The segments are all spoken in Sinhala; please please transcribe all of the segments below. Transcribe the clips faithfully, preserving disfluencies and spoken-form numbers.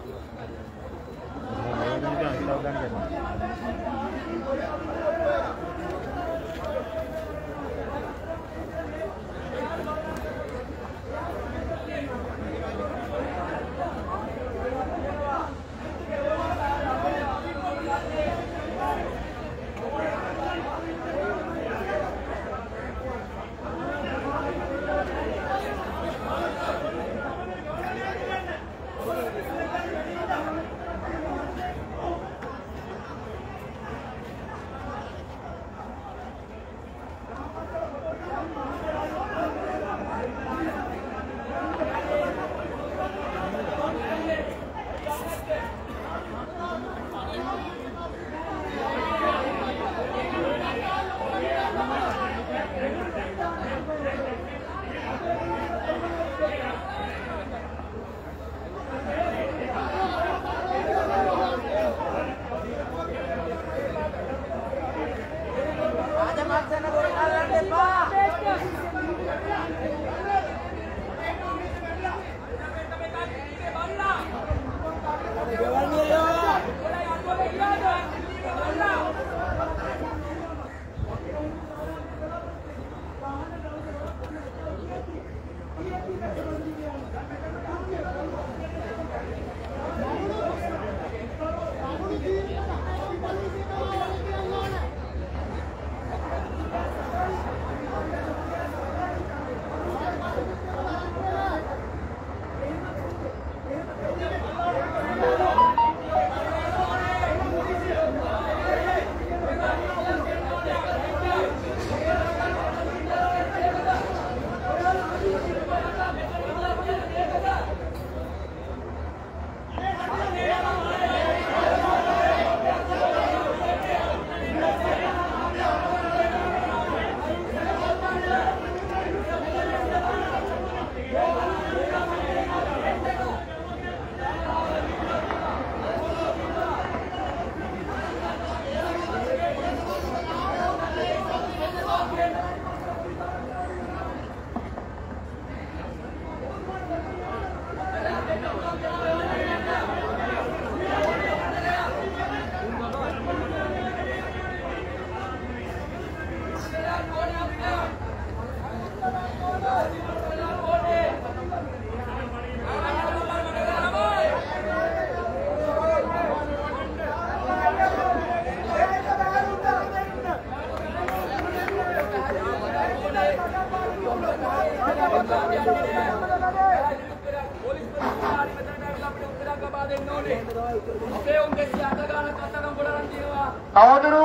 තවදුරු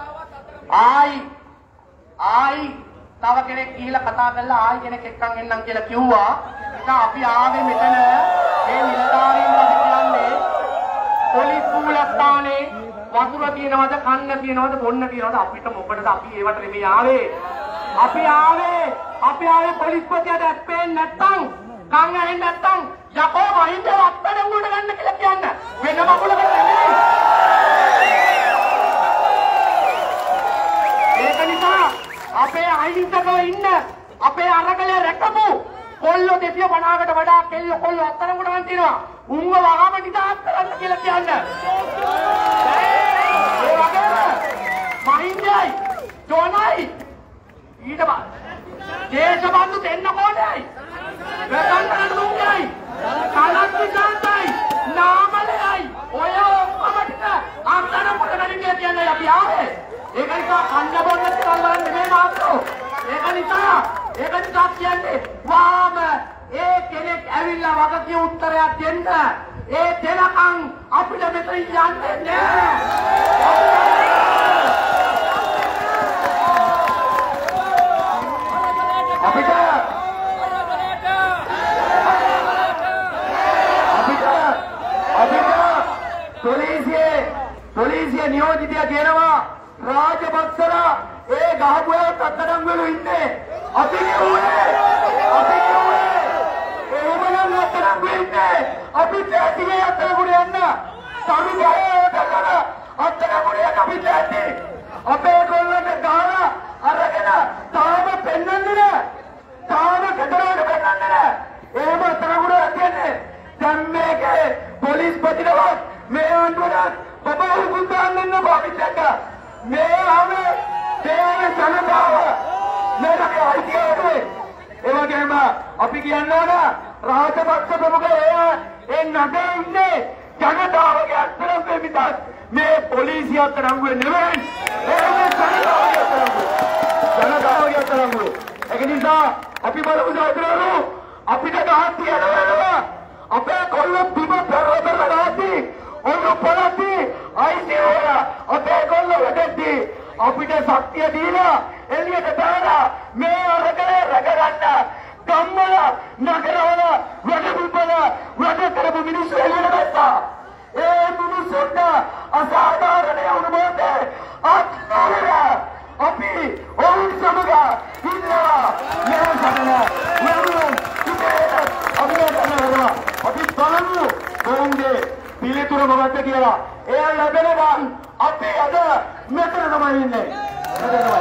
ආයි ආයි තව කෙනෙක් ගිහිලා කතා කරලා ආයි කෙනෙක් එක්කන් එන්නම් කියලා කිව්වා. ඒක අපි ආවේ මෙතන මේ නිලධාරීන් වහන්සේ කියන්නේ පොලිස් මූලස්ථානේ වතුර තියනවද කන්න තියනවද බොන්න තියනවද අපිට මොකටද අපි ඒවට නෙමෙයි ආවේ. අපි ආවේ අපි ආවේ පොලිස්පතියට ඇස්පෙන් නැත්තම් කන් ඇහෙන්නේ නැත්තම් යකෝ වහින්ද අත්තට උඩට ගන්න කියලා කියන්න. වෙන මකුලකට නෙමෙයි. ඒක නිසා අපේ අහිංසකව ඉන්න අපේ අරගලේ රැකපු කොල්ලෝ දෙසිය පනහකට වඩා කෙල්ලෝ කොල්ලෝ අත්තර උඩ ගන්න තියනවා. උන්ව වහම නිදහස් කරන්න කියලා කියන්න. ඒ වගේම මහින්දයි ජෝනයි ඊට පස්සේ දේශබන්දු දෙන්න ඕනේ. වෙනකන් දුන්නයි. කලක් විකාන්තයි. නාමලයි. ඔය ඔක්කොම ටික අත්තර උඩ ගන්න කියලා කියන්නේ අපි ආවේ. ඒක නිසා කන්න බොන්න කියලා බලන්න නෙමෙයි මාත්‍රෝ. ඒක නිසා ඒක නිසා කියන්නේ වාම ඒ කෙනෙක් ඇවිල්ලා වගකීම් උත්තරයක් දෙන්න. ඒ දෙනකන් අපිට මෙතන යන්නේ නෑ. අපිට අපිට අපිට පොලිසිය පොලිසිය නියෝජිතය කියනවා රාජපක්ෂලා ඒ ගහපුවට අත්අඩංගුවල ඉන්නේ. අපි කියුවේ අපි කියුවේ එහෙමනම් අත්අඩංගුවේ ඉන්නේ. අපි තැතිගේ අත්අඩංගුවට යන්න. සමිතියට කරන අත්අඩංගුවට යන්න අපි තැති. අපේ කොල්ලන්ට ගහලා අරගෙන තාම පෙන්නන්නේ නෑ. තාම කතරවට පෙන්නන්නේ නෑ. එහෙම අත්අඩංගුවට කියන්නේ දැන් මේකේ पोलीस पतिरवत මේ ආණ්ඩුවට ඔබ උගුල් දාන්න භාවිතක මේ ආවේ තේරෙන ජනතාව මේකේ අයිතියනේ ඒ වගේම අපි කියන්න ඕන රාජපක්ෂ ප්‍රමුඛයා ඒ නගරේ ඉන්නේ ජනතාවගේ අත්තරංගුවේ විතර මේ පොලිසිය අත්තරංගුවේ නෙවෙයි ඒ ජනතාවගේ අත්තරංගුවේ ජනතාවගේ අත්තරංගුවේ ඒක නිසා අපි බලමු සහෝදරයෝ අපිට ගහක් තියනවා අපේ කොල්ල බිම පෙරවතර ගාති ඔන්න පොළති අයිතිවල අපේ කොල්ල වැඩි අපිට ශක්තිය දීලා එළියට දාලා මේ අරකලේ රැකගන්න ගම්වල නගරවල වැඩිපුර වැඩ කරපු මිනිස්සු එළියට දැස්සා ඒ මිනිස්සුන්ට අසාධාරණ වුණොත් අත්නවර අපි ඔවුන් සමග ඉන්නවා මේ සමන වරුන් ඉතේ අභිනන්දන අපි බලමු කොහොමද පිළිතුර මොකක්ද කියලා එයා ලැබෙනවා අපි අද මෙතන තමයි ඉන්නේ මෙතන තමයි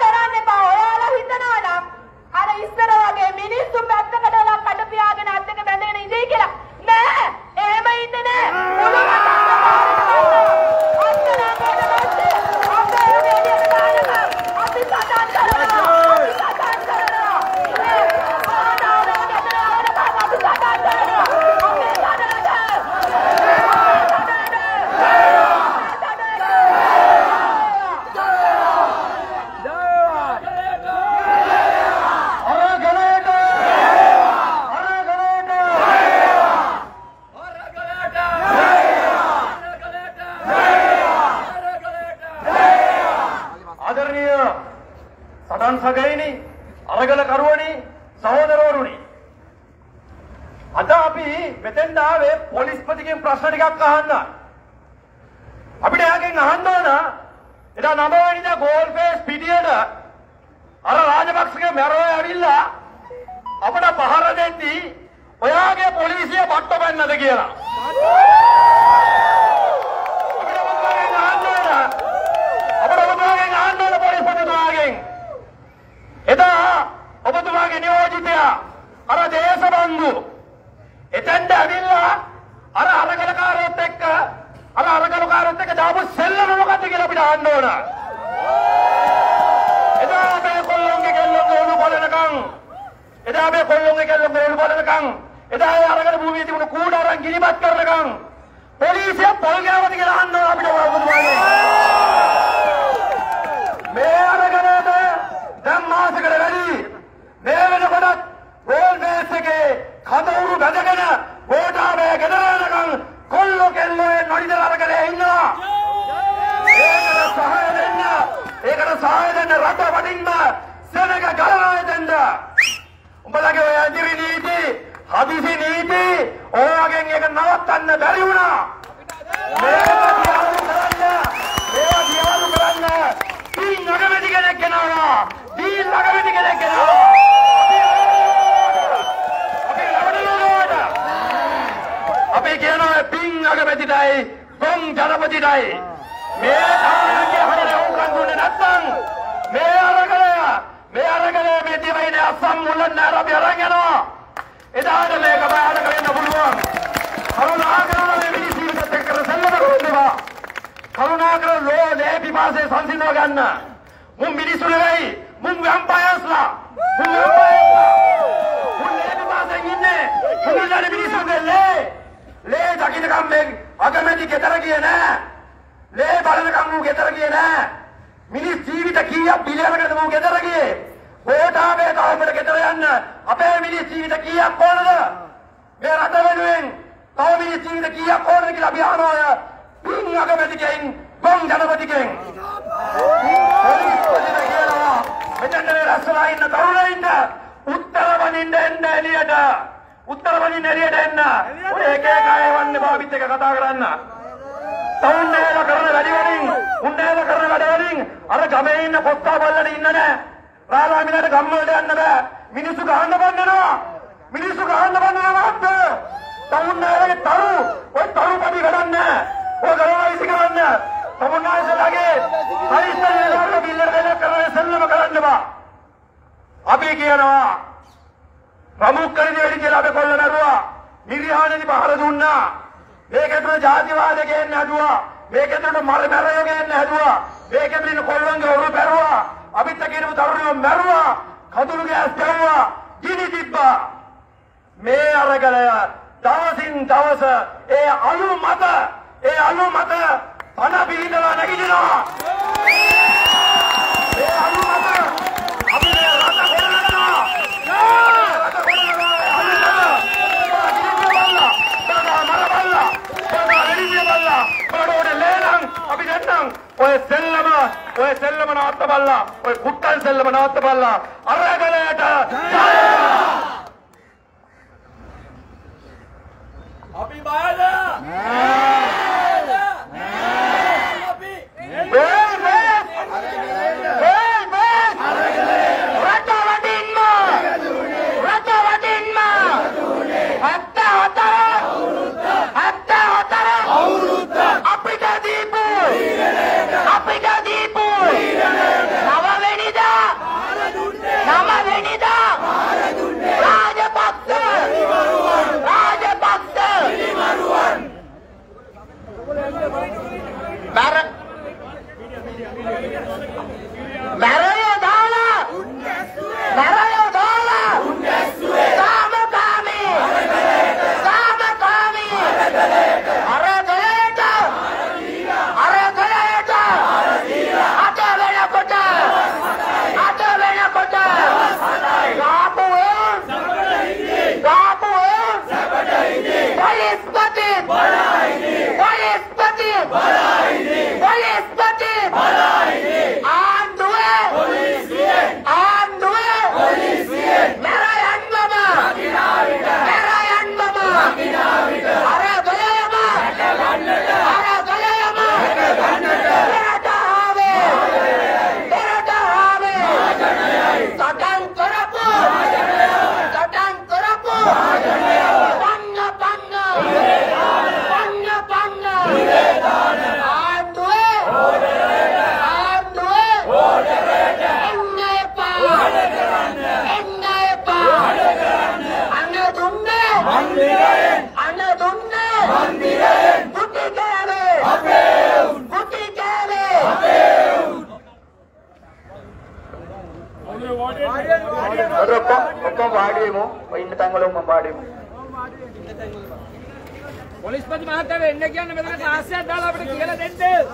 ඉස්සර වගේ මිනිස්සු පැත්තකට කට පියාගෙන අත් දෙක අපි මෙතෙන් ආවේ පොලිස්පතිගෙන් ප්‍රශ්න ටිකක් අහන්න. අපිට එයාගෙන් අහන්න ඕන එදා නව වෙනිදා ගෝල්ෆේස් පිටියට අර රාජපක්ෂගේ මැරෝ ඇවිල්ලා අපිට පහර දෙද්දී ඔයාගේ පොලිසිය බට්ට බැන්නද කියලා. අපිට ඔබතුමාගෙන් අහන්න ඕන. අපිට ඔබතුමාගෙන් අහන්න ඕන පොලිස්පතිතුමාගෙන්. එදා ඔබතුමාගේ නියෝජිතයා අර දේශබන්දු එතෙන්ට ඇවිල්ලා අර අරගලකාරයොත් එක්ක අර අරගලකාරයොත් එක්ක දාපු සෙල්ලම මොකද්ද කියලා අපිට අහන්න ඕන. එදා අපේ කොල්ලොන්ගේ කෙල්ලොන්ගේ උණු බලනකම් එදා අපේ කොල්ලොන්ගේ කෙල්ලොන්ගේ උණු බලනකම් එදා ඒ අරගල භූමියේ තිබුණු කූඩ අරන් ගිනිපත් කරනකම් පොලිසිය පොල් ගෑවද කියලා අහන්න ඕන අපිට ඔබතුමාගේ. මේ අරගලට දැන් මාසෙකට වැඩි මේ වෙනකොටත් ගෝල් බේස් එකේ කඳවුරු බැඳගෙන ගෝඨාභය ගෙදර යනකම් කොල්ලෝ කෙල්ලෝ නොනිදල අරගලේ ඉන්නවා. ඒකට සහාය දෙන්න ඒකට සහාය දෙන්න රට වටින්ම සෙනග ගලනවා දෙන්න. උඹලගේ ඔය අදිරි නීති හදිසි නීති ඔයගෙන් එක නවත්තන්න බැරි වුණා. මේක දියාලු කරන්න මේවා දියාලු කරන්න දී නගමැති කෙනෙක් ගෙනාවා. දී නගමැති කෙනෙක් ගෙනාවා. අපි කියනවා පින් අගමැතිටයි ගොන් ජනපතිටයි මේ කාරණේ හරියට උකන් දුන්නේ නැත්නම් මේ අරගලය මේ අරගලය මේ දිවයිනේ අසම් මුලන්න අපි අරන් යනවා. එදාට මේක බාර ගන්න පුළුවන්. කරුණාකරන මේ මිනිස්සුන්ට එක්ක සෙල්ලම කරනවා. කරුණාකරන ලෝ ලේ පිපාසයේ සංසිඳව ගන්න. මුන් මිනිස්සු නෙවෙයි මුන් වැම්පයර්ස්ලා මුන් වැම්පයර්ස්ලා මුන් ලේ පිපාසයෙන් ඉන්නේ මුන් ඉන්නේ මිනිස්සුන්ගේ ලේ ලේ දකින්නකම් මේ අගමැති ගෙදර ගියේ නෑ. ලේ බලනකම් ඌ ගෙදර ගියේ නෑ. මිනිස් ජීවිත කීයක් බිලියනකට ඌ ගෙදර ගියේ. ගෝඨාභය තවමට ගෙදර යන්න අපේ මිනිස් ජීවිත කීයක් ඕනද? මේ රට වෙනුවෙන් තව මිනිස් ජීවිත කීයක් ඕනද කියලා අපි අහනවා. පින් අගමැතිගෙන් ගොන් ජනපතිගෙන් පොලිස්පතිට කියනවා මෙතන මේ රස්සලා ඉන්න තරුණයින්ට උත්තර වනින්න එන්න එළියට. උත්තර වලින් එළියට එන්න. ඔය එක එක අය වන්නේ බාවිත් එක කතා කරන්න. තවුන්නේල කරන වැඩි වලින්, උන්නේල කරන වැඩ වලින් අර ගමේ ඉන්න පොත්තා බල්ලට ඉන්න නෑ. රාලාමිලට ගම් වලට යන්න බෑ. මිනිස්සු ගහන්න බන්නනවා. මිනිස්සු ගහන්න බන්නනවා අප්ප. තවුන්නේලගේ තරු, ඔය තරු පඩි ගලන්නේ. ඔය ගලනවා ඉසි කරන්න. තවුන්නාසලගේ පරිස්සමෙන් වල බිල්ලර දෙන්න කරන සෙල්ලම කරන්න බා. අපි කියනවා ප්‍රමුඛ කරිදි වැඩි කියලා අපි කොල්ල මරුවා. නිර්යාණෙදි පහර දුන්නා. මේකට ජාතිවාද ගේන්න හදුවා. මේකට මර මැරයෝ ගේන්න හදුවා. මේකට ඉන්න කොල්ලන්ගේ ඔරුව බැරුවා. අපිත් කියනම තරුණියෝ මැරුවා. කඳුළු ගෑස් දැම්මා. ගිනි තිබ්බා. මේ අරගලය දවසින් දවස ඒ අලු මත ඒ අලු මත පණ පිළිදලා නැගිටිනවා. ඒ අලු මත අපි මේ රට ගොඩනගනවා. අපි දෙන්නම් ඔය සෙල්ලම ඔය සෙල්ලම නවත්ත බලලා ඔය කුට්ටන් සෙල්ලම නවත්ත බලලා අරගලයට අපි බයද අපි වාඩි වෙමු. ඔය ඉන්න තැන් වල මම වාඩි වෙමු. පොලිස්පති මහත්තයා එන්න කියන්නේ මෙතන ක්ලාස් එකක් දාලා අපිට කියලා දෙන්න.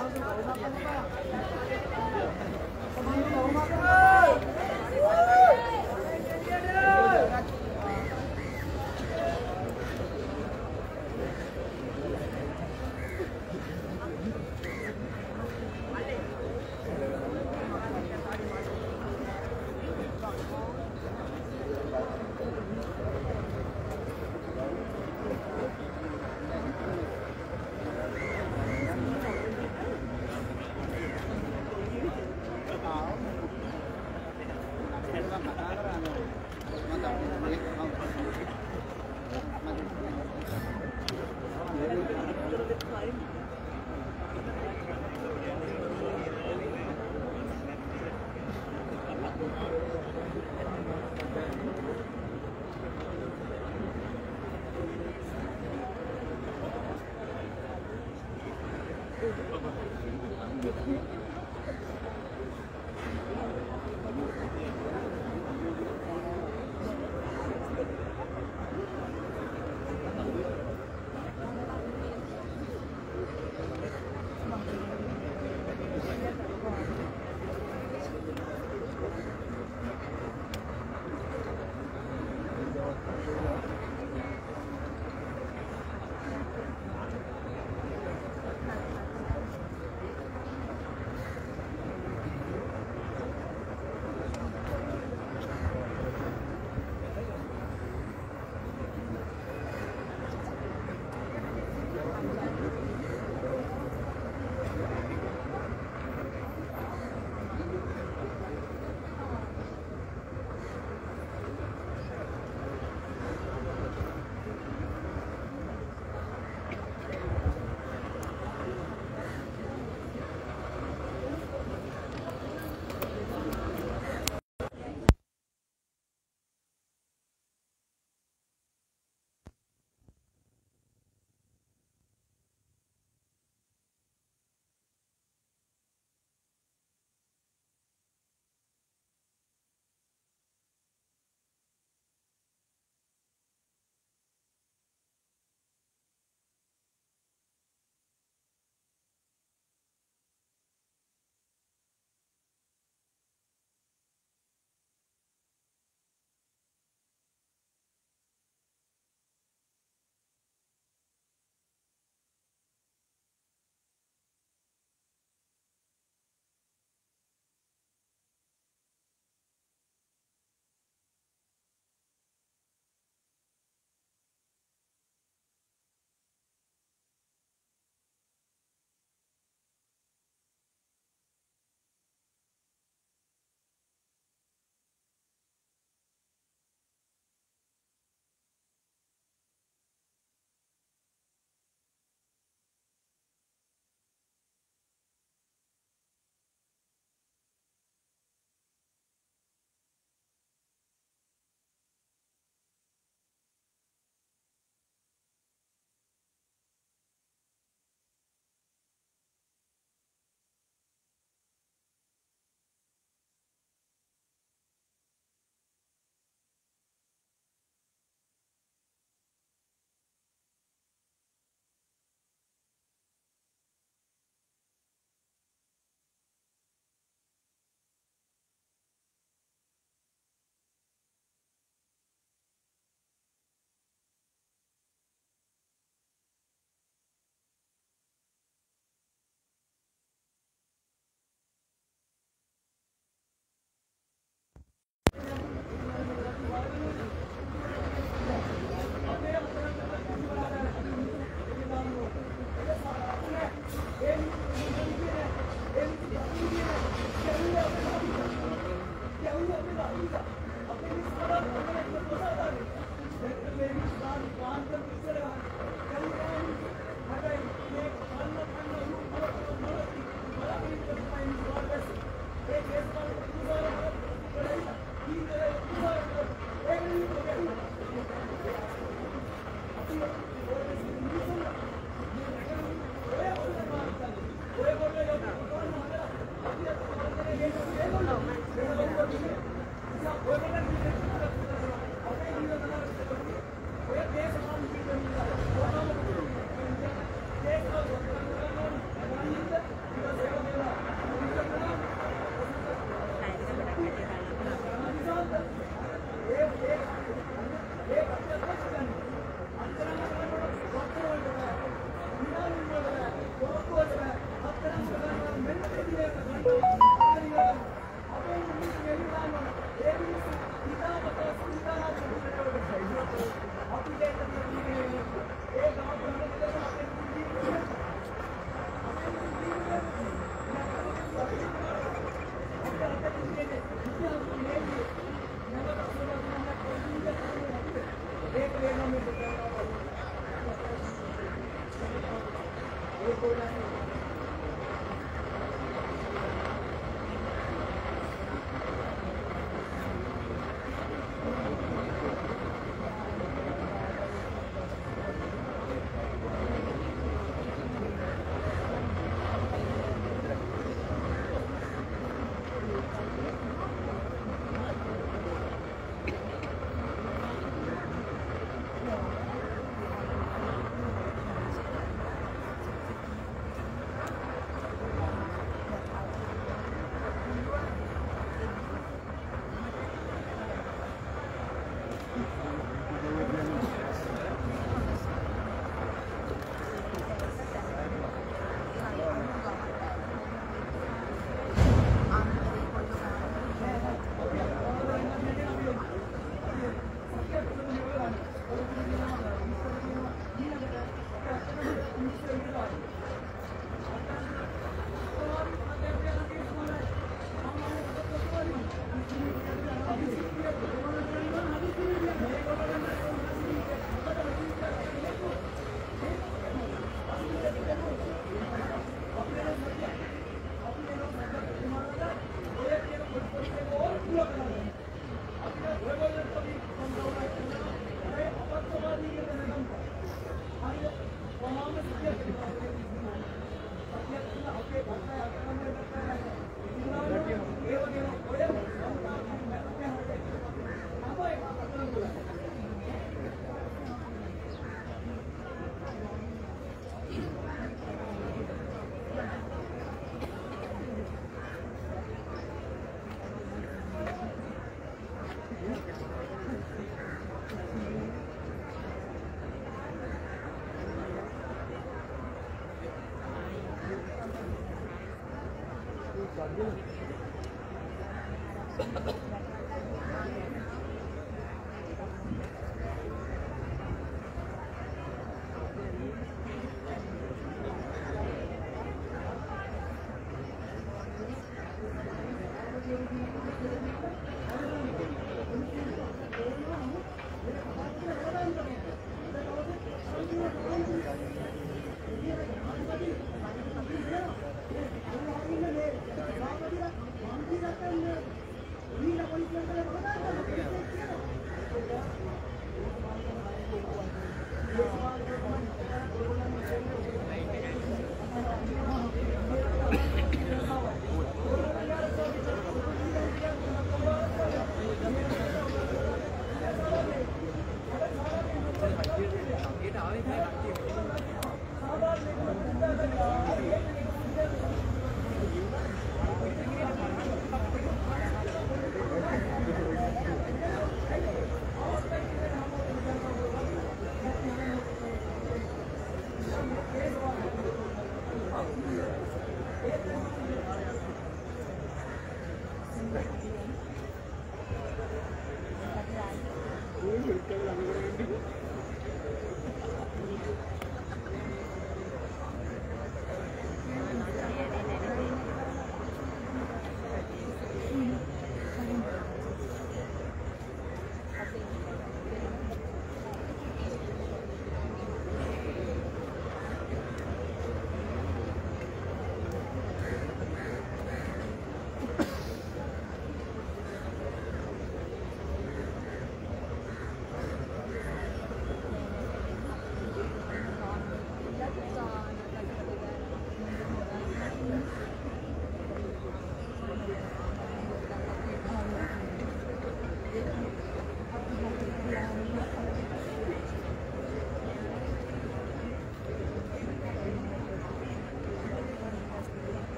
Thank you.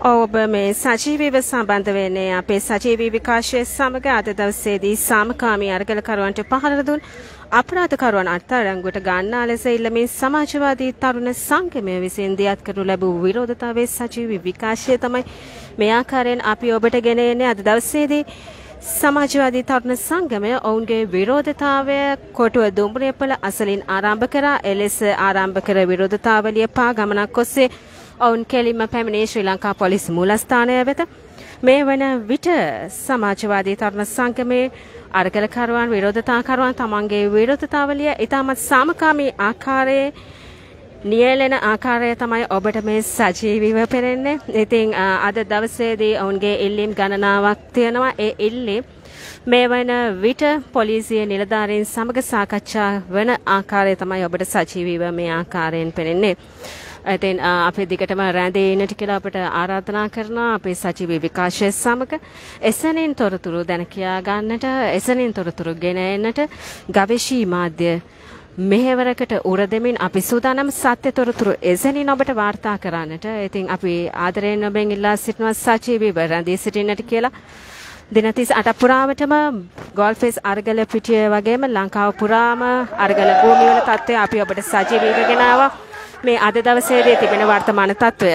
ඔබ මේ සජීවීව සම්බන්ධ වෙන්නේ අපේ සජීවී විකාශය සමග අද දවසේදී සාමකාමී අරගලකරුවන්ට පහර දුන් අපරාධකරුවන් අත්අඩංගුවට ගන්නා ලෙස ඉල්ලමින් සමාජවාදී තරුණ සංගමය විසින් දියත් කරනු ලැබූ විරෝධතාවයේ සජීවී විකාශය තමයි මේ ආකාරයෙන් අපි ඔබට ගෙන එන්නේ අද දවසේදී. සමාජවාදී තරුණ සංගමය ඔවුන්ගේ විරෝධතාවය කොටුව දුම්රියපළ අසලින් ආරම්භ කරා. එලෙස ආරම්භ කර විරෝධතාවලිය පා ගමනක් ඔස්සේ ඔවුන් කෙලින්ම පැමිණේ ශ්‍රී ලංකා පොලිස් මූලස්ථානය වෙත. මේ වන විට සමාජවාදී තරුණ සංගමේ අරගලකරුවන් විරෝධතාකරුවන් තමන්ගේ විරෝධතාවලිය ඉතාමත් සාමකාමී ආකාරයේ නියැලෙන ආකාරය තමයි ඔබට මේ සජීවීව පෙනෙන්නේ. ඉතින් අද දවසේදී ඔවුන්ගේ ඉල්ලීම් ගණනාවක් තියෙනවා. ඒ ඉල්ලීම් මේ වන විට පොලිසිය නිලධාරීන් සමග සාකච්ඡා වන ආකාරය තමයි ඔබට සජීවීව මේ ආකාරයෙන් පෙනෙන්නේ. ඉතින් අපේ දිගටම රැඳී ඉන්නට කියලා අපට ආරාධනා කරනවා අපේ සජීවී විකාශය සමග එසැනින් තොරතුරු දැන කියා ගන්නට එසැනින් තොරතුරු ගෙන එන්නට ගවේෂී මාධ්‍ය මෙහෙවරකට උර දෙමින් අපි සූදානම් සත්‍ය තොරතුරු එසැනින් ඔබට වාර්තා කරන්නට. ඉතින් අපි ආදරයෙන් ඔබෙන් ඉල්ලා සිටිනවා සජීවීව රැඳී සිටින්නට කියලා. දින තිස් අට පුරාවටම ගෝල්ෆේස් අරගල පිටිය වගේම ලංකාව පුරාම අරගල භූමිවල තත්ත්වය අපි ඔබට සජීවීව ගෙනාවා. මේ අද දවසේදී තිබෙන වර්තමාන තත්ත්වය.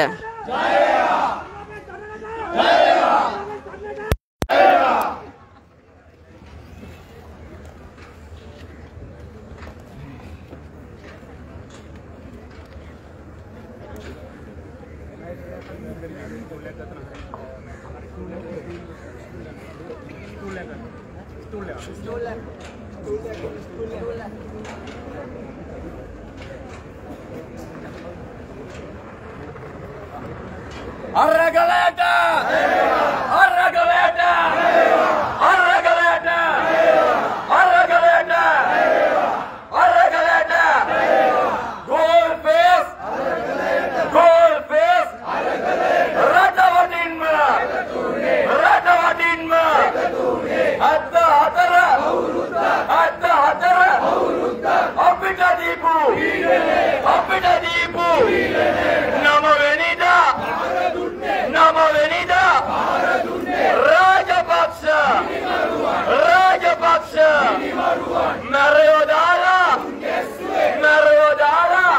අරගලයට අරගලයට අරගලයට අරගලයට අරගලයට ගෝල් ෆේස් ගෝල් ෆේස් රටවටින්ම රටවටින්ම අත් හතර අත් හතර අපිට දීපු අපිට දීපු නම වෙනිදා නම වෙනිදා රාජපක්ෂ රාජපක්ෂ මරයෝ දාලා මරයෝ දාලා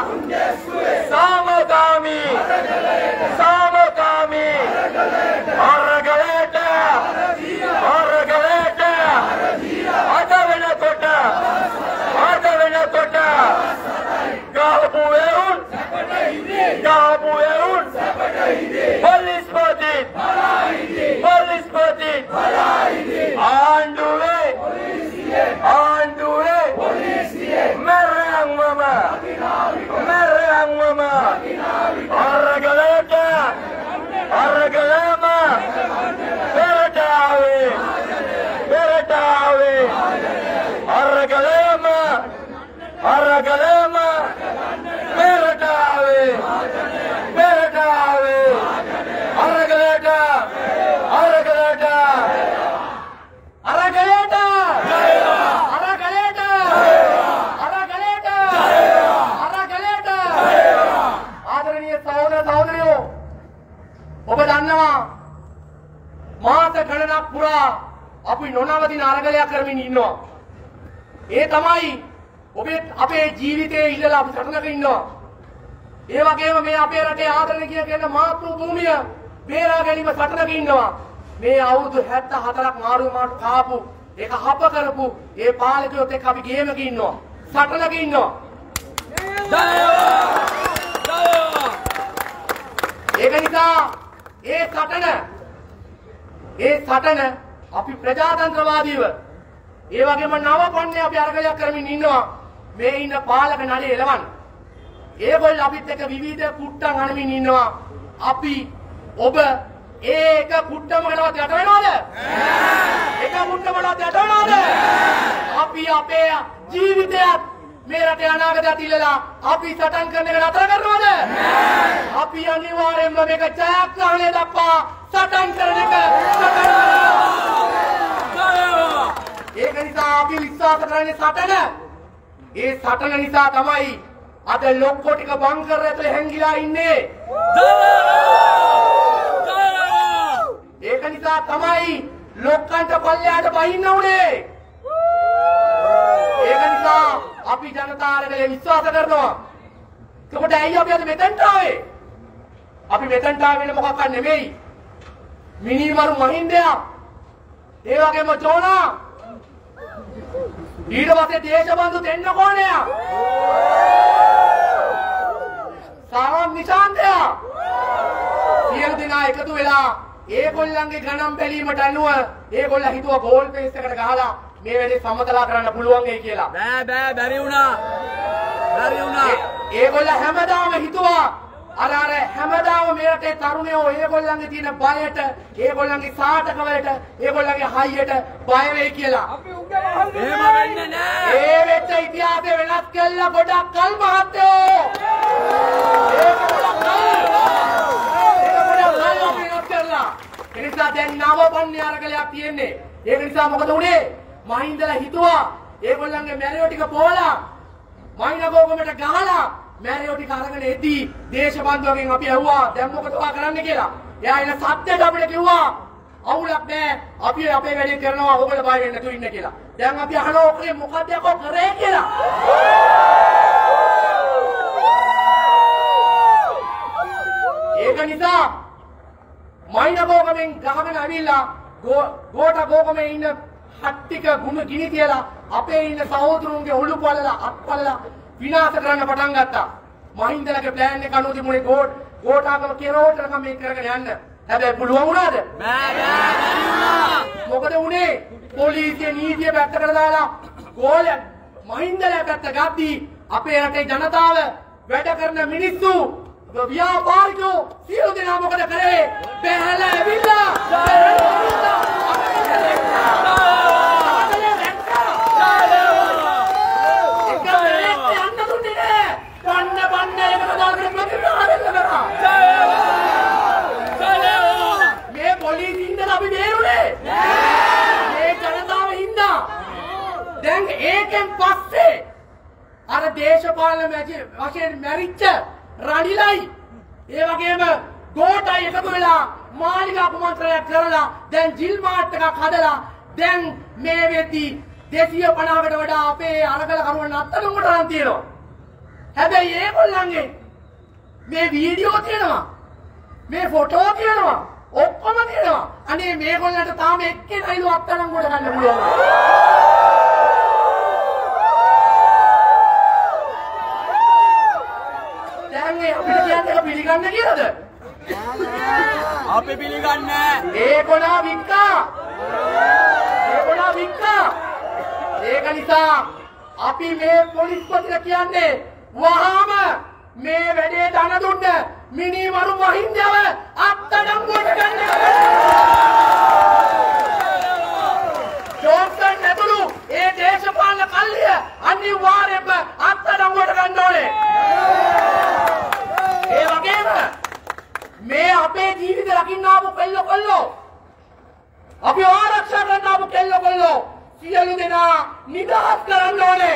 සාමකාමී සාමකාමී අරගලයට අරගලයට අද වෙනකොට අද වෙනකොට ගාපු එවුන් ගාපු එවුන් Polis Potit! Polis Potit! Anduwe! Anduwe! Merang mama! Merang mama! Aragaleta! Aragalama! Peratawe! Peratawe! Aragalama! Aragalama! Peratawe! Peratawe! Aragaleta! Aragaleta! Aragaleta! Aragaleta! Aragaleta! Aragaleta! ආදරණීය සහෝදර සහෝදරියෝ ඔබ දන්නවා මාස ගණනක් පුරා අපි නොනවතින අරගලයක් කරමින් ඉන්නවා. ඒ තමයි ඔබේ අපේ ජීවිතයේ ඉල්ලලා අපි සටනක ඉන්නවා. ඒ වගේම මේ අපේ රටේ ආදරණය කියන කියන මාතෘ භූමිය බේරා ගැනීම සටනක ඉන්නවා. මේ අවුරුදු හැත්තෑ හතරක් මාරු මාරු කාපු ඒක හප කරපු ඒ පාලකයොත් එක්ක අපි ගේමක ඉන්නවා. සටනක ඉන්නවා. ඒක නිසා ඒ සටන ඒ සටන අපි ප්‍රජාතන්ත්‍රවාදීව ඒ වගේම නව පන්නේ අපි අරගලයක් කරමින් ඉන්නවා. මේ ඉන්න පාලක නඩේ එලවන්න. ඒගොල්ලෝ අපිත් එක්ක විවිධ කුට්ටම් අනමින් ඉන්නවා. අපි ඔබ ඒක කුට්ටමකටවත් යට වෙනවද? නෑ. ඒක කුට්ටමකටවත් යට වෙනවද? අපි අපේ ජීවිතයත් මේ රටේ අනාගතයත් ඉල්ලලා අපි සටන් කරන එක නතර කරනවද? නෑ. අපි අනිවාර්යයෙන්ම මේක ජයග්‍රහණය දක්වා සටන් කරන එක සටන් කරනවා. ඒක නිසා අපි විශ්වාස කරන්නේ සටන. ඒ සටන නිසා තමයි අද ලොක්කො ටික බංකර් ඇතුලේ හැංගිලා ඉන්නේ. නිසා තමයි ලොක්කන්ට පල්ලයට බහින්න උනේ. ඒක නිසා අපි ජනතාවගේ විශ්වාස කරනවා. ඒකට ඇයි අපි අද මෙතෙන්ට ආවේ? අපි මෙතෙන්ට ආවේ මොකක්ද නෙමෙයි. මිනිමරු මහින්දයා ඒ වගේම ජෝනා ඊට පස්සේ දේශබන්දු දෙන්න කොණයා සාරම් නිශාන්තයා සියලු දෙනා එකතු වෙලා ඒගොල්ලන්ගේ ගණන් බැලීමට අනුව ඒගොල්ලෝ හිතුවා ගෝල් පේස් එකට ගහලා මේ වැඩේ සමතලා කරන්න පුළුවන් වෙයි කියලා. බෑ බෑ බැරි වුණා. බැරි වුණා. ඒගොල්ලෝ හැමදාම හිතුවා අර අර හැමදාම මේ රටේ තරුණයෝ ඒගොල්ලන්ගේ තියෙන බයට, ඒගොල්ලන්ගේ සාටකවලට, ඒගොල්ලන්ගේ හයියට බය වෙයි කියලා. අපි උගේ වහන්නේ එහෙම වෙන්නේ නෑ. ඒ වෙච්ච ඉතිහාසය වෙනස් කළා ගොඩක් කල් මහත්තයෝ. ඒක ගොඩක් කල්. ඒක ගොඩක් කල් අපි වෙනස් කළා. ඒ නිසා දැන් නව පන්නේ අරගලයක් තියෙන්නේ. ඒක නිසා මොකද උනේ? මහින්දලා හිතුවා ඒගොල්ලන්ගේ මැරියෝ ටික පොවලා මහින්දගෝගමට ගහලා මැරියෝ ටික අරගෙන එද්දී දේශබන්දුවගෙන් අපි ඇහුවා දැන් මොකද ඔයා කරන්න කියලා. එයා එන සත්‍යයට අපිට කිව්වා අවුලක් නෑ අපි අපේ වැඩේ කරනවා ඕගොල්ලෝ බය වෙන්න නැතුව ඉන්න කියලා. දැන් අපි අහනවා ඔකේ මොකද යකෝ කරේ කියලා. ඒක නිසා මහින්දගෝගමෙන් ගහගෙන ඇවිල්ලා ගෝට ගෝගමේ ඉන්න හට්ටික ගුණ ගිනි තියලා අපේ ඉන්න සහෝදරුන්ගේ ඔළුව පළලා අත්පළලා විනාශ කරන්න පටන් ගත්තා. මහින්දලගේ ප්ලෑන් එක අනුව තිබුණේ ගෝඩ් ගෝඨාගම කියන හොටලක මේක කරගෙන යන්න. හැබැයි පුළුවන් වුණාද? බෑ බෑ බැරි වුණා. මොකද උනේ? පොලිසිය නීතිය පැත්තකට දාලා ගෝල මහින්දලා පැත්ත ගද්දී අපේ රටේ ජනතාව වැඩ කරන මිනිස්සු ව්‍යාපාරිකයෝ සියලු දෙනා මොකද කරේ? බැහැලා ඇවිල්ලා ඒකෙන් පස්සේ අර දේශපාලන වශයෙන් මැරිච්ච රණිලයි ඒ වගේම ගෝඨයි එකතු වෙලා මාලිගා කුමන්ත්‍රණයක් කරලා දැන් ජිල් මාට් එකක් හදලා දැන් මේ වෙද්දී දෙසිය පනහකට වඩා අපේ අරගල කරුවන් අත්අඩංගුවට අරන් තියෙනවා. හැබැයි ඒගොල්ලන්ගේ මේ වීඩියෝ තියෙනවා, මේ ෆොටෝ තියෙනවා, ඔක්කොම තියෙනවා. අනේ මේගොල්ලන්ට තාම එක්කෙනයිලු අත්අඩංගුවට ගන්න පුළුවන්. අපිට කියන්නේ ඒක පිළිගන්න කියලාද? අපි පිළිගන්නේ ඒකොනා වික්කා. ඒකොනා වික්කා. ඒක නිසා අපි මේ පොලිස්පතිට කියන්නේ වහාම මේ වැඩේ දන දුන්න මිනිමරු මහින්දව අත්අඩංගුවට ගන්න. ජෝන්සන් ඇතුළු ඒ දේශපාලන කල්ලිය අනිවාර්යයෙන්ම අත්අඩංගුවට ගන්න ඕනේ. ඒ වගේම මේ අපේ ජීවිත රකින්න ආපු කෙල්ල කොල්ලෝ අපි ආරක්ෂා කරන්න ආපු කෙල්ල කොල්ලෝ සියලු දෙනා නිදහස් කරන්න ඕනේ.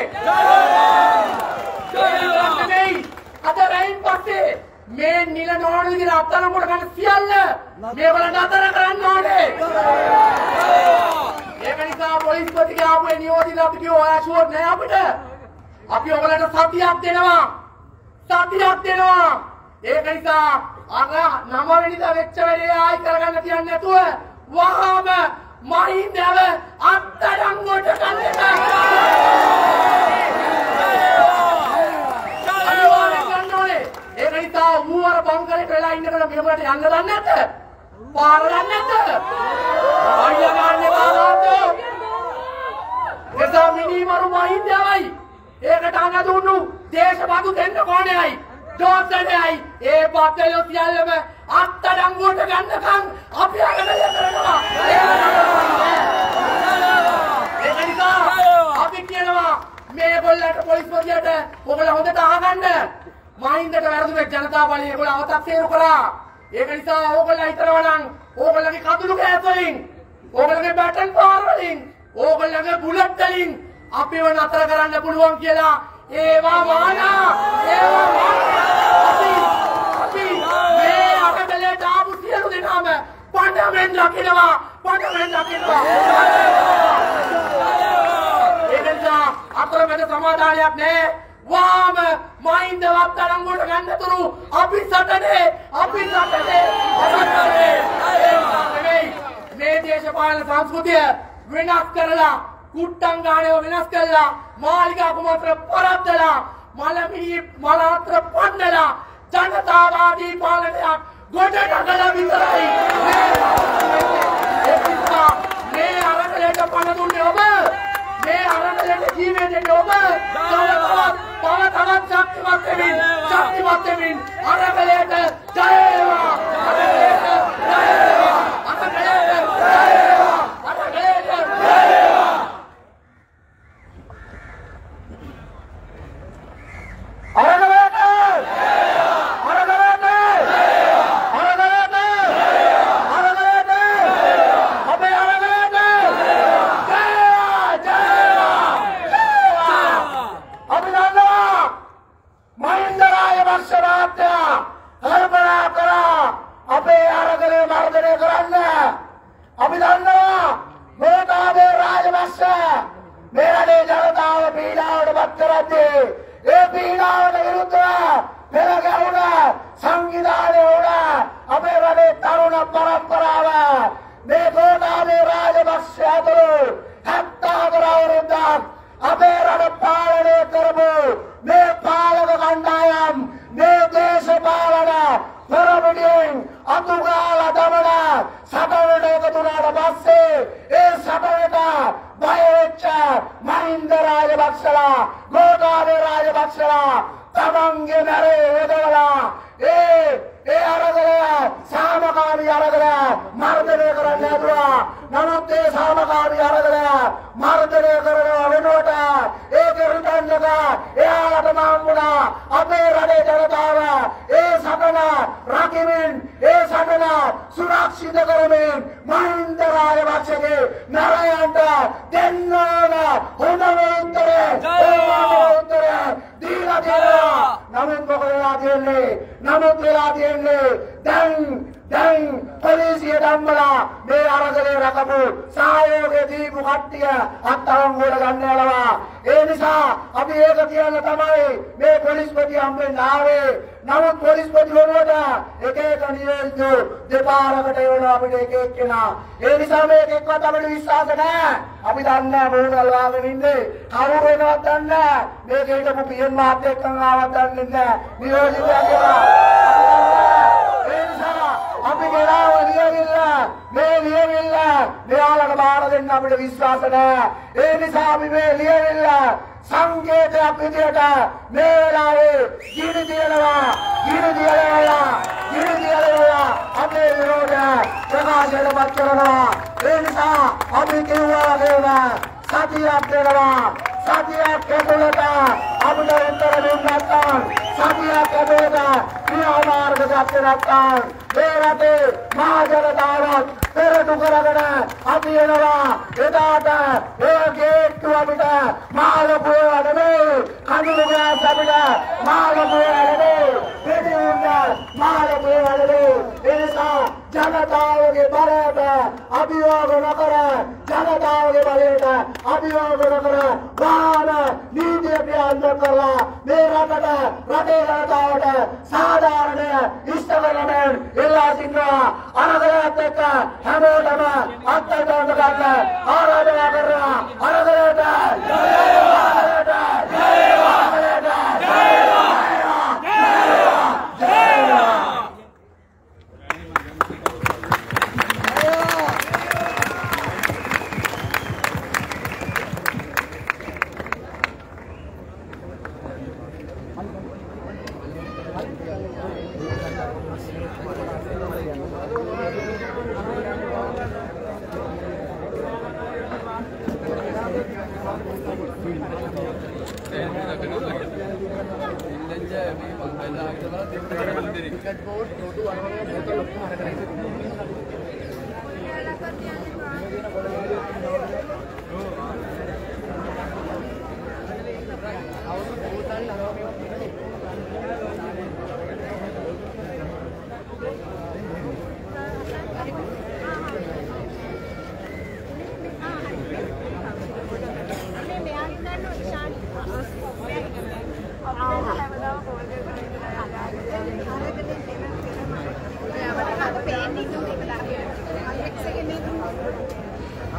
නෙමෙයි අද රැයින් පස්සේ මේ නිල නොවන විදිහට අත්අඩංගුවට ගන්න සියල්ල මේගොල්ලන්ට අතර කරන්න ඕනේ. ඒක නිසා පොලිස්පතිගේ ආපු නියෝජිත අපි කිව්වා ඔයා ෂුවර් නෑ අපිට. අපි ඔයගලන්ට සතියක් දෙනවා. සතියක් දෙනවා. ඒක නිසා අර නම වෙනිදා වෙච්ච වෙලේ ආයි කරගන්න තියන්නේ නැතුව වහාම මහින්දව අත්අඩංගුවට ගන්න එක. අනිවාර්යෙන් ගන්න ඕනේ. ඒක නිසා ඌවර බංකලේට වෙලා ඉන්නකොට මෙහෙමකට යන්න දන්නේ නැද්ද? පාර දන්නේ නැද්ද? අයියා ගන්න බාරාතෝ. එදා මිනිමරු මහින්දවයි. ඒකට අඟ දුන්නු දේශබඳු දෙන්න කොණේයි. ජෝන්සන්යි ඒ බතලෝ සියල්ලම අත්අඩංගුවට ගන්නකම් අපි අගනය කරනවා. ඒක නිසා අපි කියනවා මේගොල්ලන්ට පොලිස්පතියට ඔයගොල්ලෝ හොඳට අහගන්න. මහින්දට වැරදුනේ ජනතා බලය ඒගොල්ලෝ අවතක්සේරු කරා. ඒක නිසා ඕගොල්ලෝ හිතනවා නම් ඕගොල්ලෝගේ කඳුළු කෑස් වලින්, ඕගොල්ලෝගේ බැටන් පාර වලින්, ඕගොල්ලෝගේ බුලට් වලින් අපිව නතර කරන්න පුළුවන් කියලා ඒවා මානා ඒවා මානා අපි අපි මේ අකටලේ දාපු සියලු දෙනාම පණවෙන් රකින්නවා පණවෙන් රකින්නවා ඒ නිසා අතරමැද සමාදානයක් නැහැ වාම මහින්ද වත්තලංගුවට ගන්නතුරු අපි සටනේ අපි සටනේ සටනේ මේ දේශපාලන සංස්කෘතිය වෙනස් කරලා කුට්ටංගාණය වෙනස් කරලා මාලිගා කුමාත්‍ර පරද්දලා මලමිණි මලාත්‍ර පන්නලා ජනතාවාදී පාලනයක් ගොඩ නගලා විතරයි මේ අරගලයට පණ දුන්නේ ඔබ මේ අරගලයට ජීවය දෙන්නේ ඔබ තව තවත් තවත් ශක්තිමත් වෙමින් ශක්තිමත් වෙමින් අරගලයට ජය වේවා අරගලයට ජය වේවා අරගලයට ජය වේවා අරගලයට ජය වේවා අරගලයට අරගලයට අරගලයට අරගලයට අපේ අරගලයට ජය ජය අභිනන්දනා මහින්ද රාජපක්ෂ මහත්තයා කල්පනා කරා අපේ අරගලය මර්ධනය කරන්න අපි දන්නවා ගෝඨාභය රාජපක්ෂ මේ රටේ ජනතාව පීඩාවට පත් කරද්දී ඒ පීඩාවට විරුද්ධව පෙර ගැහුණ සංවිධානය වුණ අපේ රටේ තරුණ පරම්පරාව මේ ගෝඨාභය රාජපක්ෂ ඇතුළු හැත්තෑහතර අවුරුද්දක් අපේ රට පාලනය කරපු මේ පාලක කණ්ඩායම් මේ දේශපාලන පෙරමුණෙන් අතුගාලා දමන සටනට එකතු වුණාට පස්සේ ඒ සටනට බය වෙච්ච මහින්ද රාජපක්ෂලා ගෝඨාභය රාජපක්ෂලා තමන්ගේ මැරේ යොදවලා ඒ ඒ අරගලය සාමකාමී අරගලය මර්ධනය කරන්න හැදුවා. නමුත් ඒ සාමකාමී අරගලය මර්ධනය කරනවා වෙනුවට ඒක රිටන්නක එයාලටම හම්බුණා අපේ රටේ ජනතාව ඒ සටන රකිමින් ඒ සටන සුරක්ෂිත කරමින් මහින්ද රාජපක්ෂගේ නරයන්ට දෙන්න ඕන හොඳම උත්තරේ හොඳම උත්තරේ දීලා දෙනවා. නමුත් මොකද වෙලා තියෙන්නේ? නමුත් වෙලා තියෙන්නේ දැන් දැන් පොලිසිය ධම්මලා මේ අරගලේ රකපු සහයෝගය දීපු කට්ටිය අත්අඩංගුවට ගන්න යනවා. ඒ නිසා අපි ඒක කියන්න තමයි මේ පොලිස්පති හම්බෙන්න ආවේ. නමුත් පොලිස්පති වෙනුවට එක එක නියෝජිත දෙපාරකට එවනවා අපිට එක එක්කෙනා. ඒ නිසා මේක එක්කවත් අපිට විශ්වාස නැහැ. අපි දන්නේ මොනවද වාගෙන ඉන්නේ කවුරු වෙනවද දන්නේ නැහැ. මේක හිටපු පියන් මාත් එක්කන් ආවත් දන්නේ නැහැ. නියෝජිතයා කියලා අපි ගෙනාව ලියවිල්ල මේ ලියවිල්ල මෙයාලට බාර දෙන්න අපිට විශ්වාස නැහැ. ඒ නිසා අපි මේ ලියවිල්ල සංකේතයක් විදියට මේ වෙලාවේ ගිනි තියනවා ගිනි තියනවා ගිනි තියනවා අපේ විරෝධය ප්‍රකාශයටපත් කරනවා. ඒ නිසා අපි කිව්වා වගේම සතියක් දෙනවා. සතියක් ඇතුළත අපිට උත්තර දෙන්න නැත්නම් සතියක් ඇතුළත ක්‍රියාමාර්ග ගත්තේ නැත්නම් මේ රටේ මහ ජනතාවත් පෙරටු කරගෙන අපි එනවා. එදාට ඒ ගේට්ටු අපිට මාළපු ඒවා නෙමෙයි කඳුළු ගෑස් අපිට මාළපු ඒවා නෙමෙයි පිටි උන්න මාළපු ඒවා නෙමෙයි. ඒ නිසා ජනතාවගේ බලයට අභියෝග නොකර ජනතාවගේ බලයට අභියෝග නොකර වාන නීතිය ක්‍රියාත්මක කරලා මේ රටට රටේ ජනතාවට සාධාරණය ඉෂ්ට කරගන්න ඉල්ලා සිටිනවා. අරගලයත් එක්ක හැමෝටම අත්අඩංගුවට ගන්න ආරාධනා කරනවා. අරගලයට ජය වේවා අරගලයට ජය වේවා අරගලයට ජය වේවා ජය වේවා ජය වේවා. Thank you.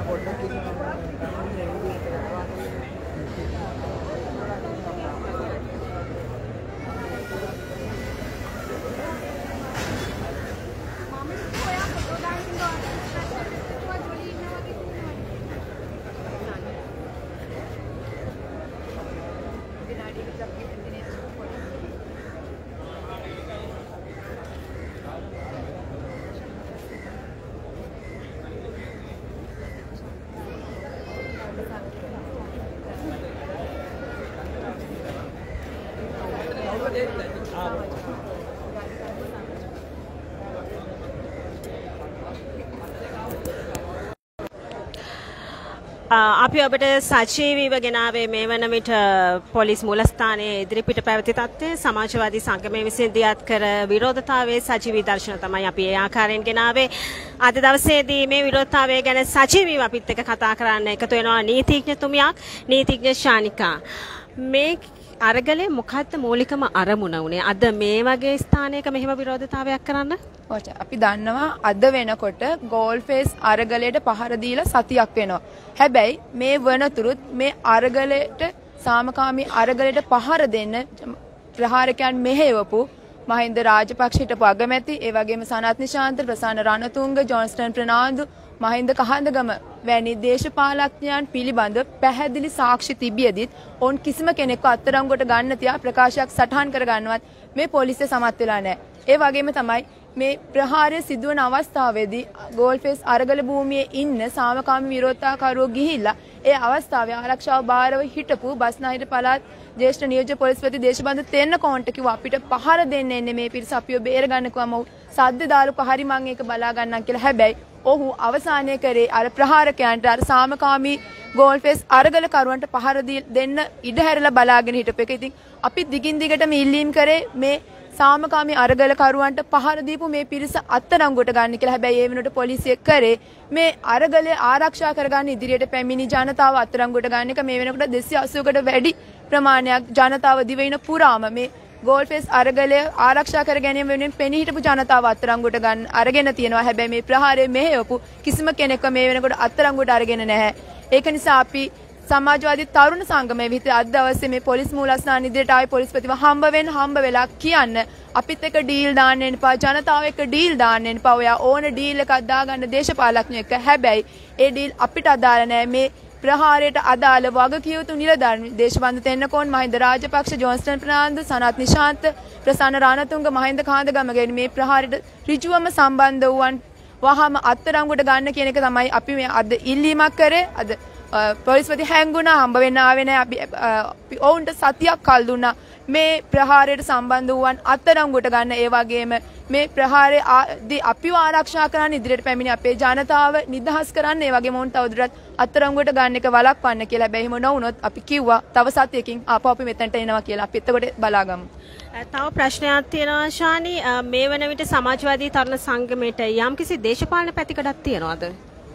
අපි ඔබට සජීවීව ගෙනාවේ මේ වන විට පොලිස් මූලස්ථානයේ ඉදිරිපිට පැවති තත්ත්වය සමාජවාදී සංගමය විසින් දියත් කර විරෝධතාවයේ සජීවී දර්ශන තමයි අපි ඒ ආකාරයෙන් ගෙනාවේ. අද දවසේදී මේ විරෝධතාවය ගැන සජීවීව අපිත් එක්ක කතා කරන්න එකතු වෙනවා නීතිඥතුමියක් නීතිඥ ශානිකා. මේ අරගලේ මොකක්ද මූලිකම අරමුණ උනේ අද මේ වගේ ස්ථානයක මෙහෙම විරෝධතාවයක් කරන්න? අපි දන්නවා අද වෙනකොට ගෝල්ෆේස් අරගලයට පහර දීලා සතියක් වෙනවා. හැබැයි මේ වනතුරුත් මේ අරගලයට සාමකාමී අරගලයට පහර දෙන්න ප්‍රහාරකයන් මෙහෙවපු මහින්ද රාජපක්ෂ හිටපු අගමැති ඒ වගේම සනත් නිශාන්ත ප්‍රසන්න රණතුංග ජොන්ස්ටන් ප්‍රනාන්දු මහින්ද කහඳගම වැනි දේශපාලඥයන් පිළිබඳ පැහැදිලි සාක්ෂි තිබියදිත් ඔවුන් කිසිම කෙනෙක්ව අත්අඩංගුවට ගන්න තියා ප්‍රකාශයක් සටහන් කර ගන්නවත් මේ පොලිසිය සමත් වෙලා නැහැ. ඒ වගේම තමයි මේ ප්‍රහාරය සිදුවන අවස්ථාවේදී ගෝල්ෆේස් අරගල භූමියේ ඉන්න සාමකාමී විරෝධතාකරුවෝ ගිහිල්ලා ඒ අවස්ථාවේ ආරක්ෂාව බාරව හිටපු බස්නාහිර පළාත් ජ්‍යෙෂ්ඨ නියෝජ්‍ය පොලිස්පති දේශබන්දු තෙන්නකෝන්ට කිව්වා අපිට පහර දෙන්න එන්නේ මේ පිරිස අපිව බේර ගන්න කිව්වම සද්ද දාලුක හරි මං ඒක බලා ගන්නම් කියලා. හැබැයි ඔහු අවසානයේ කරේ අර ප්‍රහාරකයන්ට අර සාමකාමී ගෝල්ෆේස් අරගල කරුවන්ට පහර දෙන්න ඉඩ හැරලා බලාගෙන හිටපු එක. ඉතින් අපි දිගින් දිගටම ඉල්ලීම් කරේ මේ සාමකාමී අරගල කරුවන්ට පහර දීපු මේ පිරිස අත්අඩංගුවට ගන්න කියලා. හැබැයි ඒ වෙනුවට පොලිසිය කරේ මේ අරගලය ආරක්ෂා කරගන්න ඉදිරියට පැමිණි ජනතාව අත්අඩංගුවට ගන්න එක. මේ වෙනකොට දෙසිය අසූවකට වැඩි ප්‍රමාණයක් ජනතාව දිවයින පුරාම මේ ගෝල්ෆේස් අරගලය ආරක්ෂා කර ගැනීම වෙනුවෙන් පෙනී හිටපු ජනතාව අත්අඩංගුවට ගන්න අරගෙන තියෙනවා. හැබැයි මේ ප්‍රහාරය මෙහෙයවපු කිසිම කෙනෙක්ව මේ වෙනකොට අත්අඩංගුවට අරගෙන නැහැ. ඒක නිසා අපි සමාජවාදී තරුණ සංගමයේ විතර අද දවසේ මේ පොලිස් මූලස්ථාන ඉදිරියට ආවේ පොලිස්පතිව හම්බ වෙන්න හම්බ වෙලා කියන්න අපිත් එක්ක ඩීල් දාන්න එන්නපා ජනතාව එක්ක ඩීල් දාන්න එන්නපා ඔයා ඕන ඩීල් එකක් දාගන්න දේශපාලඥයෝ එක්ක. හැබැයි ඒ ඩීල් අපිට අදාළ නැහැ. මේ ප්‍රහාරයට අදාළ වගකිය යුතු නිලධාරීන් දේශබන්දු තෙන්නකෝන් මහින්ද රාජපක්ෂ ජොන්ස්ටන් ප්‍රනාන්දු සනත් නිශාන්ත ප්‍රසන්න රාණතුංග මහින්ද කාන්දගම ගැන මේ ප්‍රහාරයට ඍජුවම සම්බන්ධ වූවන් වහම අත්අඩංගුවට ගන්න කියන එක තමයි අපි මේ අද ඉල්ලීමක් කරේ. අද පොලිස්පති හැංගුණා හම්බ වෙන්න ආවේ නැහැ. අපි ඔවුන්ට සතියක් කල් දුන්නා මේ ප්‍රහාරයට සම්බන්ධ වූවන් අත්අඩංගුවට ගන්න. ඒ වගේම මේ ප්‍රහාරයේදී අපිව ආරක්ෂා කරන්න ඉදිරියට පැමිණි අපේ ජනතාව නිදහස් කරන්න ඒ වගේම ඔවුන් තවදුරටත් අත්අඩංගුවට ගන්න එක වළක්වන්න කියලා. හැබැයි එහෙම නොවුනොත් අපි කිව්වා තව සතියකින් ආපහු අපි මෙතනට එනවා කියලා. අපි එතකොට බලාගමු. තව ප්‍රශ්නයක් තියෙනවා ශානි. මේ වන විට සමාජවාදී තරුණ සංගමයට යම්කිසි දේශපාලන පැතිකඩක් තියෙනවද?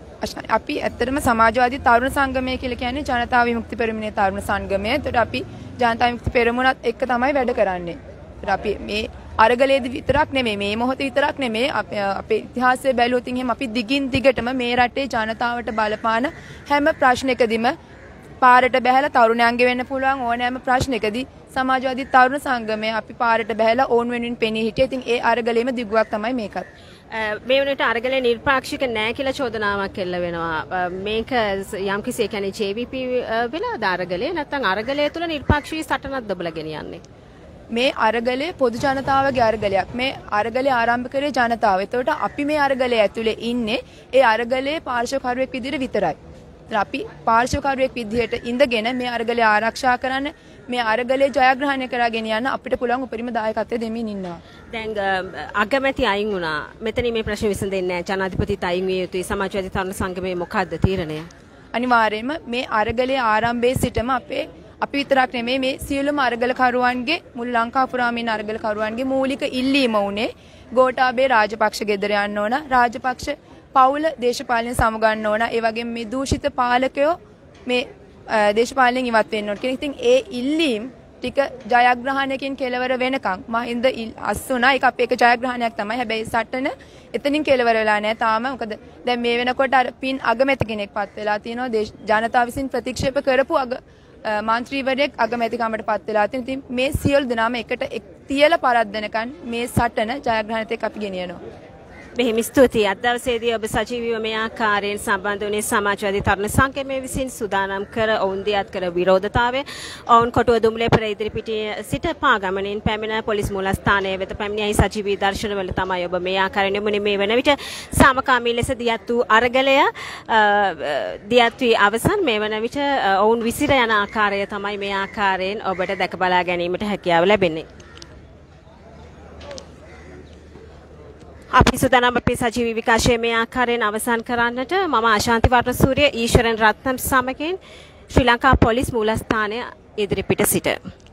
අපි ඇත්තටම සමාජවාදී තරුණ සංගමය කියලා කියන්නේ ජනතා විමුක්ති පෙරමුණේ තරුණ සංගමය. ඒකට අපි ජනතා විමුක්ති පෙරමුණත් එක්ක තමයි වැඩ කරන්නේ. ඒකට අපි මේ අරගලයේදී විතරක් නෙමෙයි මේ මොහොතේ විතරක් නෙමෙයි අපේ ඉතිහාසය බැලුවොත් එහෙනම් අපි දිගින් දිගටම මේ රටේ ජනතාවට බලපාන හැම ප්‍රශ්නයකදීම පාරට බැහැලා තරුණයන්ගේ වෙන්න පුළුවන් ඕනෑම ප්‍රශ්නයකදී සමාජවාදී තරුණ සංගමය අපි පාරට බැහැලා ඕන් වෙනුවෙන් පෙනී හිටියේ. ඉතින් ඒ අරගලයේම දිගුවක් තමයි මේකත්. මේ වෙනට අරගලේ නිර්පාක්ෂික නැහැ කියලා චෝදනාවක් එල්ල වෙනවා. මේක යම්කිසි ඒ කියන්නේ ජේ වී පී වෙලාද අරගලේ නැත්නම් අරගලය තුල නිර්පාක්ෂික සටනක් දබලා ගෙනියන්නේ? මේ අරගලේ පොදු ජනතාවගේ අරගලයක්. මේ අරගලේ ආරම්භ කරේ ජනතාව. ඒතකොට අපි මේ අරගලේ ඇතුලේ ඉන්නේ ඒ අරගලේ පාර්ශවකරුවෙක් විදිහට විතරයි. අපි පාර්ශවකරුවෙක් විදිහට ඉඳගෙන මේ අරගලේ ආරක්ෂා කරන්න මේ අරගලේ ජයග්‍රහණය කරගෙන යන්න අපිට පුළුවන් උපරිම දායකත්වය දෙමින් ඉන්නවා. දැන් අගමැති අයින් වුණා. මෙතනින් මේ ප්‍රශ්න විසඳෙන්නේ නැහැ. ජනාධිපතිත් අයින් විය යුතුයි. සමාජවාදී තරුණ සංගමයේ මොකද්ද තීරණය? අනිවාර්යයෙන්ම මේ අරගලේ ආරම්භයේ සිටම අපේ අපි විතරක් නෙමෙයි මේ සියලුම අරගලකරුවන්ගේ මුළු ලංකාපුරාම ඉන්න අරගලකරුවන්ගේ මූලික ඉල්ලීම උනේ ගෝඨාභය රාජපක්ෂ ගෙදර යන්න ඕන. රාජපක්ෂ පවුල දේශපාලනය සමගන්න ඕන. ඒ වගේම මේ දූෂිත පාලකයෝ මේ දේශපාලනයෙන් ඉවත් වෙන්න ඕන කියන. ඉතින් ඒ ඉල්ලීම් ටික ජයග්‍රහණයකින් කෙලවර වෙනකන් මහින්ද අස්සුණා. ඒක අපේ එක ජයග්‍රහණයක් තමයි. හැබැයි සටන එතනින් කෙලවර වෙලා නැහැ තාම. මොකද දැන් මේ වෙනකොට අර පින් අගමැති කෙනෙක් පත් වෙලා තිනවා. ජනතාව විසින් ප්‍රතික්ෂේප කරපු අග මන්ත්‍රීවරයෙක් අගමැතිකමට පත් වෙලා තිනවා. ඉතින් මේ සියලු දෙනාම එකට තියලා පරද්දනකන් මේ සටන ජයග්‍රහණයට එක්ක අපි ගෙනියනවා. මෙහිම ස්තුතියි. අද දවසේදී ඔබ සජීවීව මේ ආකාරයෙන් සම්බන්ධ වුණේ සමාජවාදී තරුණ සංගමය විසින් සූදානම් කර ඔවුන් දියත් කර විරෝධතාවය. ඔවුන් කොටුව දුම්ලේ පෙර ඉදිරිපිටියේ සිට පාගමනින් පැමිණ පොලිස් මූලස්ථානයේ වෙත පැමිණියයි සජීවී දර්ශනවල තමයි ඔබ මේ ආකාරයෙන් යමුනේ. මේ වන විට සාමකාමී ලෙස දියත් වූ අරගලය දියත් වී අවසන්. මේ වන විට ඔවුන් විසිර යන ආකාරය තමයි මේ ආකාරයෙන් ඔබට දැක බලා ගැනීමට හැකියාව ලැබෙන්නේ. අපි සූදානම් අපේ සජීවී විකාශය මේ ආකාරයෙන් අවසන් කරන්නට. මම ආශාන්ති වර්ණසූරිය ඊශ්වරන් රත්නම් සමගින් ශ්‍රී ලංකා පොලිස් මූලස්ථානයේ ඉදිරිපිට සිට